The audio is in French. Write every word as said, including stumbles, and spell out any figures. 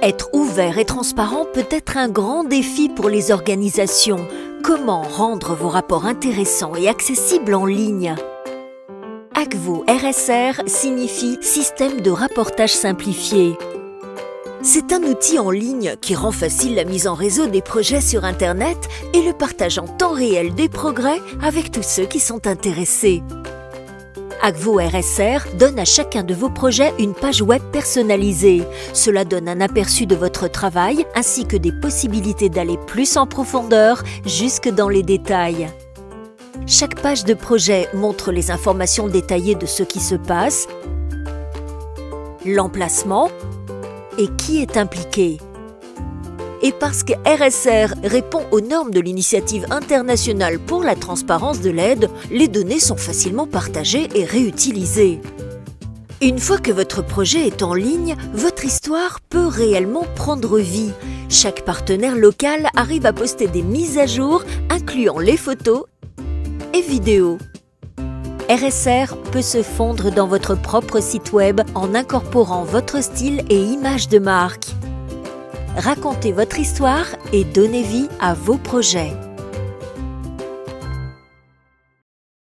Être ouvert et transparent peut être un grand défi pour les organisations. Comment rendre vos rapports intéressants et accessibles en ligne? Akvo R S R signifie Système de rapportage simplifié. C'est un outil en ligne qui rend facile la mise en réseau des projets sur Internet et le partage en temps réel des progrès avec tous ceux qui sont intéressés. Akvo R S R donne à chacun de vos projets une page web personnalisée. Cela donne un aperçu de votre travail ainsi que des possibilités d'aller plus en profondeur jusque dans les détails. Chaque page de projet montre les informations détaillées de ce qui se passe, l'emplacement et qui est impliqué. Et parce que R S R répond aux normes de l'Initiative internationale pour la transparence de l'aide, les données sont facilement partagées et réutilisées. Une fois que votre projet est en ligne, votre histoire peut réellement prendre vie. Chaque partenaire local arrive à poster des mises à jour, incluant les photos et vidéos. R S R peut se fondre dans votre propre site web en incorporant votre style et image de marque. Racontez votre histoire et donnez vie à vos projets.